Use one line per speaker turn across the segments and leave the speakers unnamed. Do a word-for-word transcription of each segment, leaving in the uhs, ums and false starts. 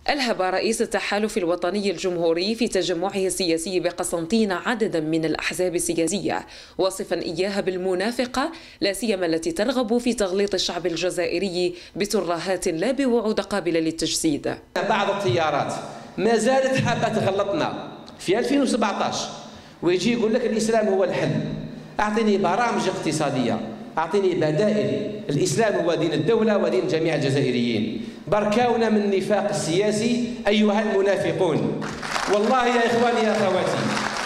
ألهب رئيس التحالف الوطني الجمهوري في تجمعه السياسي بقسنطينة عددا من الأحزاب السياسية، واصفا إياها بالمنافقة، لا سيما التي ترغب في تغليط الشعب الجزائري بترهات لا بوعود قابلة للتجسيد.
بعض التيارات ما زالت حابة تغلطنا في ألفين وسبعة عشر ويجي يقول لك الإسلام هو الحل. أعطيني برامج اقتصادية، أعطيني بدائل. الإسلام هو دين الدولة ودين جميع الجزائريين. بركاونا من النفاق السياسي أيها المنافقون. والله يا إخواني يا أخواتي،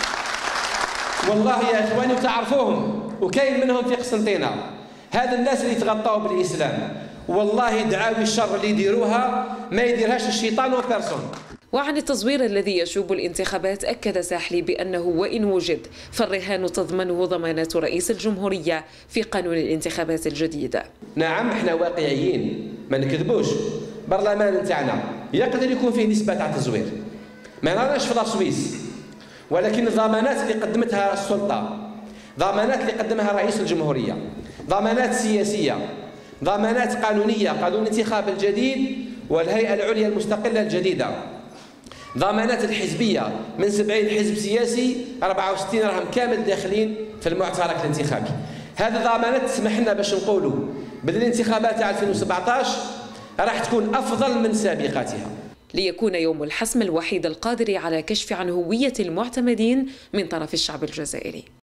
والله يا إخواني وتعرفوهم وكاين منهم في قسنطينة، هذا الناس اللي تغطوا بالإسلام والله دعاوي الشر اللي يديروها ما يديرهاش الشيطان وبيرسون.
وعن التزوير الذي يشوب الانتخابات أكد ساحلي بأنه وإن وجد فالرهان تضمنه ضمانات رئيس الجمهورية في قانون الانتخابات الجديد.
نعم احنا واقعيين ما نكذبوش. برلمان نتاعنا يقدر يكون فيه نسبة تاع تزوير، ما نراش في لاسويس، ولكن الضمانات اللي قدمتها السلطة، ضمانات اللي قدمها رئيس الجمهورية، ضمانات سياسية، ضمانات قانونية، قانون الانتخاب الجديد والهيئة العليا المستقلة الجديدة، ضمانات الحزبية من سبعين حزب سياسي أربعة وستين راهم كامل داخلين في المعترك الانتخابي. هذه الضمانات تسمح لنا باش نقولوا بأن الانتخابات تاع ألفين وسبعة عشر راح تكون أفضل من سابقاتها،
ليكون يوم الحسم الوحيد القادر على كشف عن هوية المعتمدين من طرف الشعب الجزائري.